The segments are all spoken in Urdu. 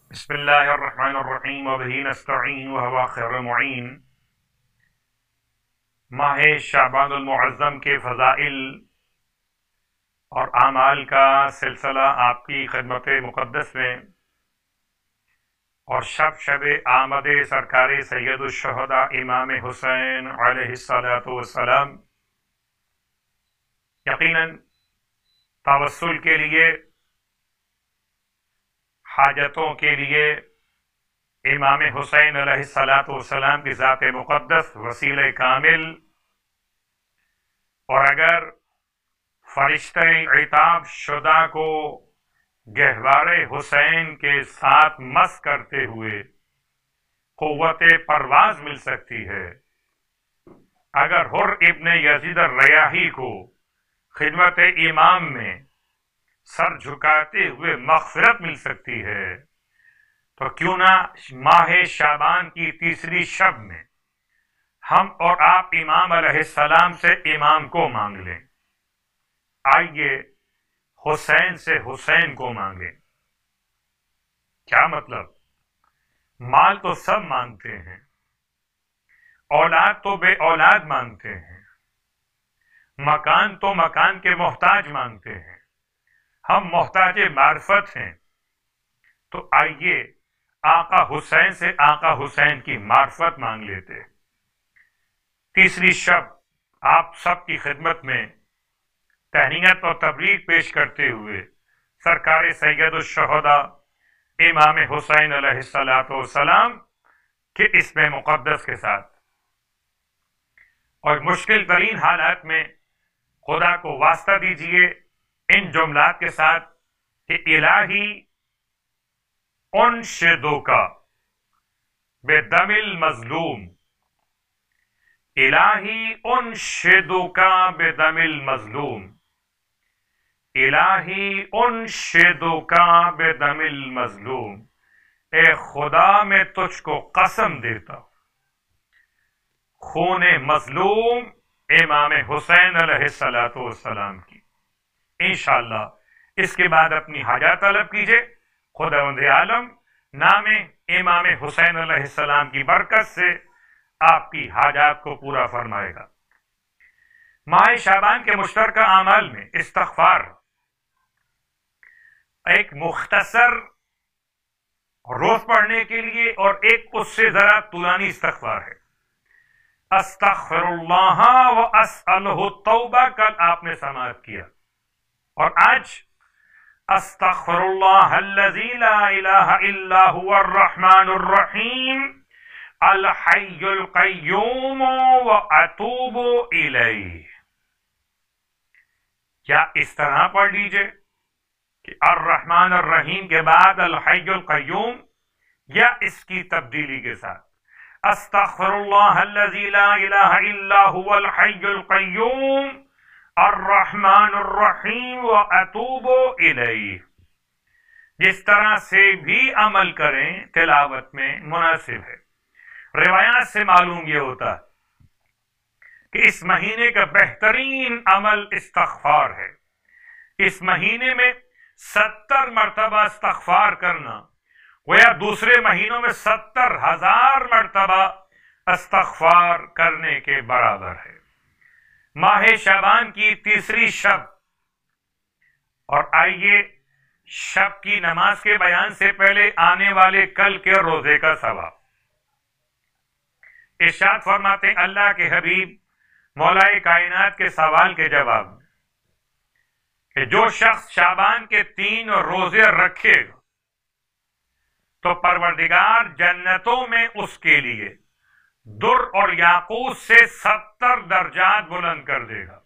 بسم اللہ الرحمن الرحیم وبہ نستعین وہو خیر المعین۔ ماہ شعبان المعظم کے فضائل اور اعمال کا سلسلہ آپ کی خدمت مقدس میں، اور شب آمد سرکار سید الشہداء امام حسین علیہ الصلاۃ والسلام یقیناً توسل کے لیے، حاجتوں کے لیے امام حسین علیہ الصلاۃ والسلام کی ذات مقدس وسیلہ کامل، اور اگر فرشتہ عتاب شدہ کو گہوارے حسین کے ساتھ مس کرتے ہوئے قوت پرواز مل سکتی ہے، اگر حر ابن یزید الریاحی کو خدمت امام میں سر جھکاتے ہوئے مغفرت مل سکتی ہے، تو کیوں نہ ماہ شعبان کی تیسری شب میں ہم اور آپ امام علیہ السلام سے امام کو مانگ لیں۔ آئیے حسین سے حسین کو مانگیں۔ کیا مطلب؟ مال تو سب مانگتے ہیں، اولاد تو بے اولاد مانگتے ہیں، مکان تو مکان کے محتاج مانگتے ہیں، ہم محتاج معرفت ہیں، تو آئیے آقا حسین سے آقا حسین کی معرفت مانگ لیتے۔ تیسری شب آپ سب کی خدمت میں تہنیت اور تبریک پیش کرتے ہوئے سرکار سید الشہداء امام حسین علیہ السلام کے اسم مقدس کے ساتھ اور مشکل ترین حالات میں خدا کو واسطہ دیجئے ان جملات کے ساتھ کہ الہی انشدک بدم المظلوم، الہی انشدک بدم المظلوم، الہی انشدک بدم المظلوم، اے خدا میں تجھ کو قسم دیتا ہوں خون مظلوم امام حسین علیہ السلام کی۔ انشاءاللہ اس کے بعد اپنی حاجات طلب کیجئے، خداوند عالم نام امام حسین علیہ السلام کی برکت سے آپ کی حاجات کو پورا فرمائے گا۔ ماہ شعبان کے مشترکہ اعمال میں استغفار ایک مختصر روز پڑھنے کے لیے اور ایک اس سے ذرا طولانی استغفار ہے۔ استغفر اللہ و اسألہ التوبہ کل آپ نے سماعت کیا، اور آج استغفر اللہ الذی لا الہ الا هو الرحمن الرحیم الحی القیوم و اتوب الیہ۔ کیا اس طرح پڑھ لیجئے کہ الرحمن الرحیم کے بعد الحی القیوم، یا اس کی تبدیلی کے ساتھ استغفر اللہ الذی لا الہ الا هو الحی القیوم الرحمن الرحیم و اتوب الیہ؟ جس طرح سے بھی عمل کریں تلاوت میں مناسب ہے۔ روایات سے معلوم یہ ہوتا ہے کہ اس مہینے کا بہترین عمل استغفار ہے۔ اس مہینے میں 70 مرتبہ استغفار کرنا گویا دوسرے مہینوں میں 70,000 مرتبہ استغفار کرنے کے برابر ہے۔ ماہ شعبان کی تیسری شب، اور آئیے شب کی نماز کے بیان سے پہلے آنے والے کل کے روزے کا ثواب۔ ارشاد فرماتے اللہ کے حبیب مولا کائنات کے سوال کے جواب میں کہ جو شخص شعبان کے 3 روزے رکھے گا تو پروردگار جنتوں میں اس کے لیے در اور یاقوت سے 70 درجات بلند کر دے گا۔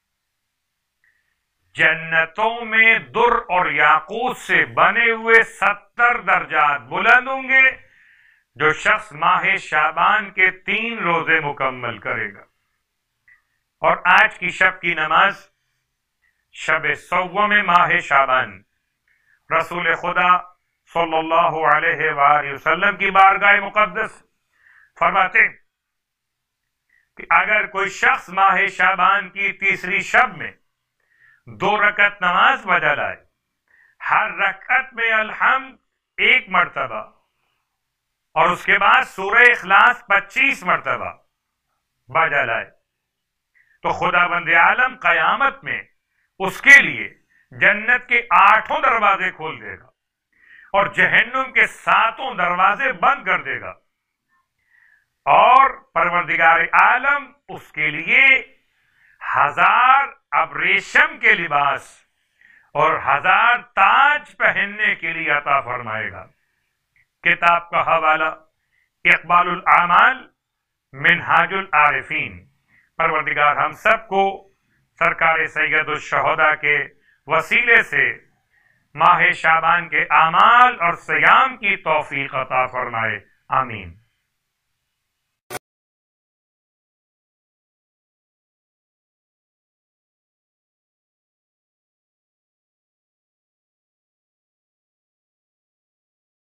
جنتوں میں در اور یاقوت سے بنے ہوئے 70 درجات بلند ہوں گے جو شخص ماہ شعبان کے 3 روزے مکمل کرے گا۔ اور آج کی شب کی نماز شب سوم ماہ شعبان، رسول خدا صلی اللہ علیہ وآلہ وسلم کی بارگاہ مقدس فرماتے کہ اگر کوئی شخص ماہ شعبان کی تیسری شب میں 2 رکعت نماز بجا لائے، ہر رکعت میں الحمد 1 مرتبہ اور اس کے بعد سورہ اخلاص 25 مرتبہ بجا لائے تو خدا بند عالم قیامت میں اس کے لیے جنت کے 8 دروازے کھول دے گا اور جہنم کے 7 دروازے بند کر دے گا، اور پروردگار عالم اس کے لیے 1000 ابریشم کے لباس اور 1000 تاج پہننے کے لیے عطا فرمائے گا۔ کتاب کا حوالہ اقبال الاعمال منہاج العارفین۔ پروردگار ہم سب کو سرکار سید الشہداء کے وسیلے سے ماہ شعبان کے اعمال اور صیام کی توفیق عطا فرمائے، آمین۔